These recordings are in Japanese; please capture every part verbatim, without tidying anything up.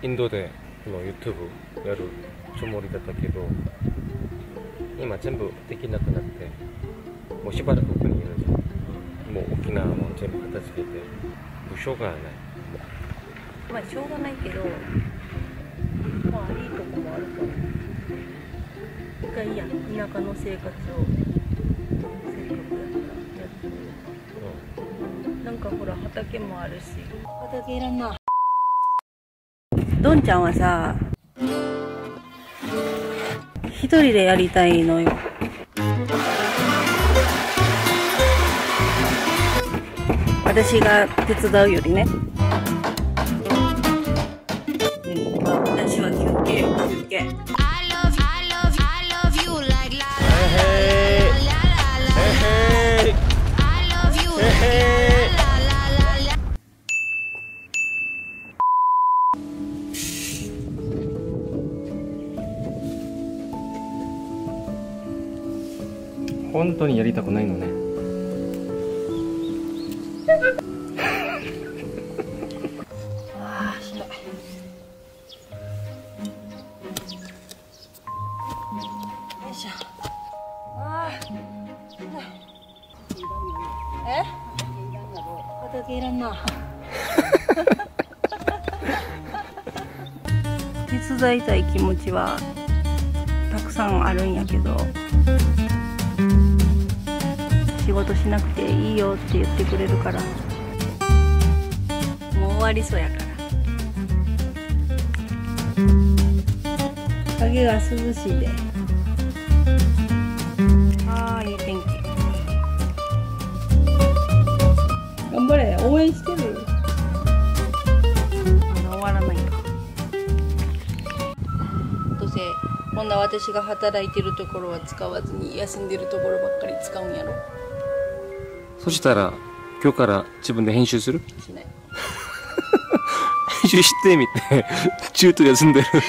インドでこの YouTube やるつもりだったけど、今全部できなくなって、もうしばらくここにいるじゃん。もう沖縄も全部片付けて、部署がない。 まあしょうがないけど、まあいいとこもあるから。一回いいやん、田舎の生活をせっかくやったらやってみようか。うん、なんかほら畑もあるし。畑いらんな。どんちゃんはさ、一人でやりたいのよ。私が手伝うよりね。うん、まあ、私は休憩、休憩。 本当にやりたくないのね。 ああ、しろい。よいしょ。ああ。え？畑いらんな。手伝いたい気持ちはたくさんあるんやけど。仕事しなくていいよって言ってくれるから、もう終わりそうやから。影が涼しいで。ああ、いい天気。頑張れ、応援してる。まだ終わらないか。どうせ今度は私が働いてるところは使わずに休んでるところばっかり使うんやろ。 そしたら今日から自分で編集する？ しない。 編集してみて中途休んでる。 ちょっ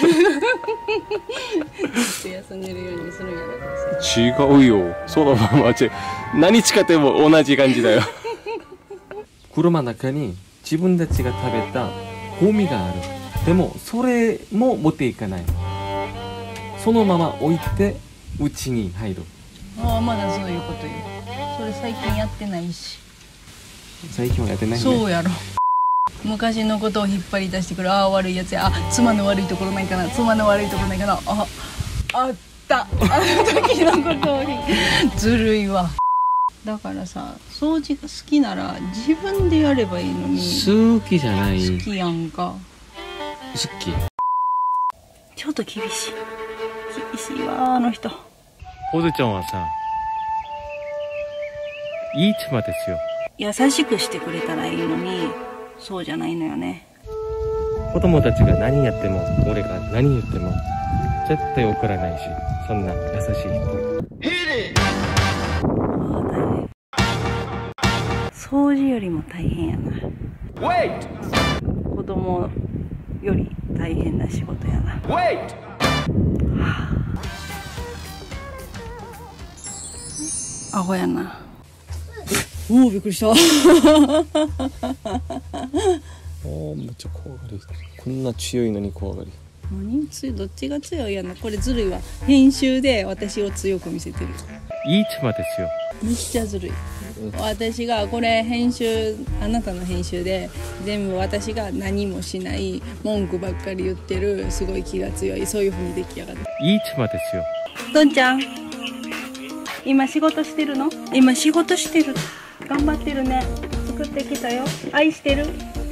と休んでるようにするんやろ。 違うよ、そのまま何使っても同じ感じだよ。車の中に自分たちが食べたゴミがある。でもそれも持っていかない。そのまま置いて家に入る。 ああ、まだそういうこと言う。それ最近やってないし。 最近はやってないね。 そうやろ。昔のことを引っ張り出してくる。ああ、悪いやつや。あ、妻の悪いところないかな。妻の悪いところないかな。あ、あった。あの時のことをずるいわ。だからさ、掃除が好きなら自分でやればいいのに。 好きじゃない。 好きやんか。 好き。 ちょっと厳しい。厳しいわ、あの人。 ほずちゃんはさ、いい妻ですよ。 優しくしてくれたらいいのに、そうじゃないのよね。 子供たちが何やっても、俺が何言っても絶対怒らないし、そんな優しい人。 ああ、大変。掃除よりも大変やな。子供より大変な仕事やな。はあ、アホやな。おお、びっくりした。 おお、めっちゃ怖がり。こんな強いのに怖がり。 何強い、どっちが強いやな。これずるいわ。編集で私を強く見せてる。 いい妻ですよ。 めっちゃずるい。私がこれ編集、あなたの編集で全部私が何もしない文句ばっかり言ってる、すごい気が強い、そういう風に出来上がった。 いい妻ですよ。 どんちゃん、今仕事してるの？今仕事してる。頑張ってるね。作ってきたよ。愛してる。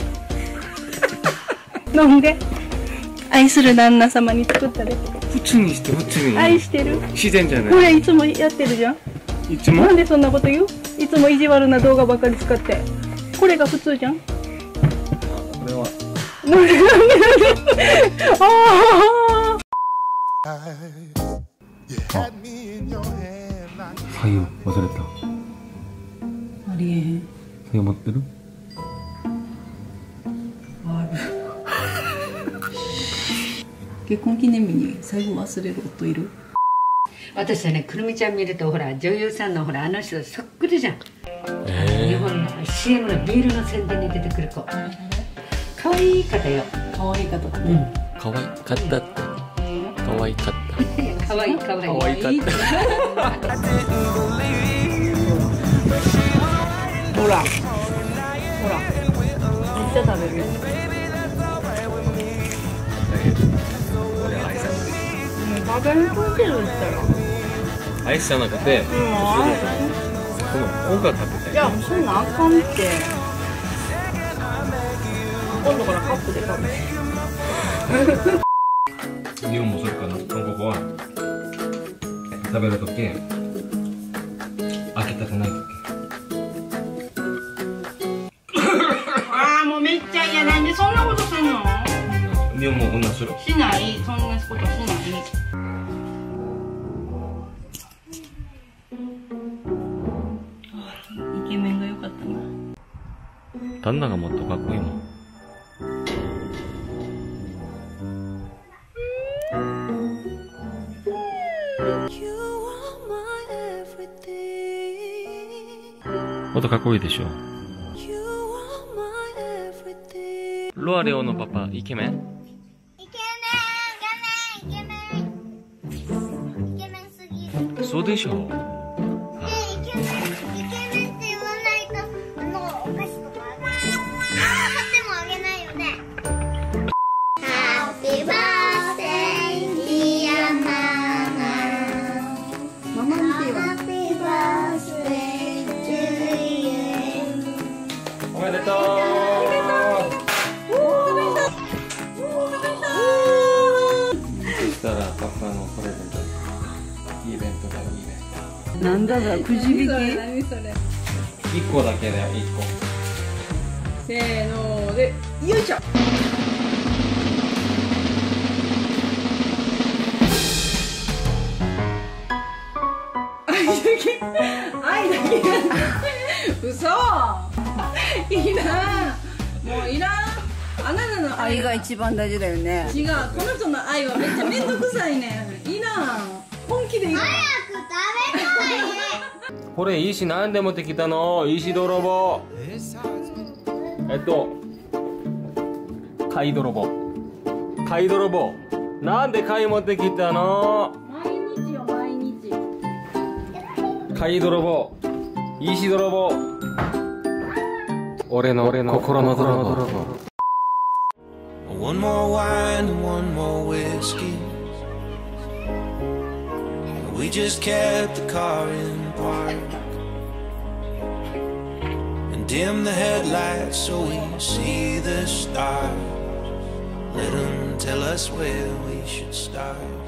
飲んで。愛する旦那様に作ったで。 普通にして普通に。 愛してる。 自然じゃない。 これいつもやってるじゃん。 いつも。 なんでそんなこと言う？いつも意地悪な動画ばっかり使って。これが普通じゃん。これは。 なんでなんでなんで。ああ。 はいよ、忘れた。 ありえへん。 はい、持ってる？ ある。結婚記念日に最後忘れる夫いる？ 私はね、くるみちゃん見るとほら女優さんのほらあの人そっくりじゃん。えー、日本の シーエム のビールの宣伝に出てくる子。可可愛い方よ。 可愛い方って。 うん。 可愛かったって。可愛かった。 可愛い可愛い。 可愛かった。 ほら。ほら。めっちゃ食べる。 俺は愛さない。 バカに食べてるって言ったら。 愛じゃなくて、 うん、 その子が食べたい。 いや、そんなんあかんって。今度からカップで食べる。 日本もそれかな。ここは食べるとき開けたくないとき。 ああ、もうめっちゃ嫌。なんでそんなことするの？ 日本もこんなする。 しない。そんなことしない。イケメンが良かったな。 旦那がもっとかっこいいもん。もっとかっこいいでしょ。ロアレオのパパイケメン？ イケメン、イケメン、イケメン、イケメンすぎる。 そうでしょう。 で、イケメン、イケメンって言わないと、あの、お菓子とかあげない。あー、買ってもあげないよね。Happy birthday, dear mama. ママ見てよ。 Happy birthday to you. おめでとう。そしたらパパのプレゼント。イベントだよ、イベント。 なんだろう、くじ引き。 何それ。 一個だけだよ、一個。 せーので、よいしょ。愛だけ、愛だけ。嘘。いらん。もういらん。あなたの愛愛が一番大事だよね。 違う。この人の愛はめっちゃめんどくさいねん。いらん。本気でいらん。 早く食べたいね。 これ石なんで持ってきたの？石泥棒。えっと貝泥棒。貝泥棒。なんで貝持ってきたの？ 毎日よ、毎日。 貝泥棒。石泥棒。俺の俺の心の泥棒。 One more wine and one more whiskey. We just kept the car in park and dim the headlights so we see the stars. Let them tell us where we should start.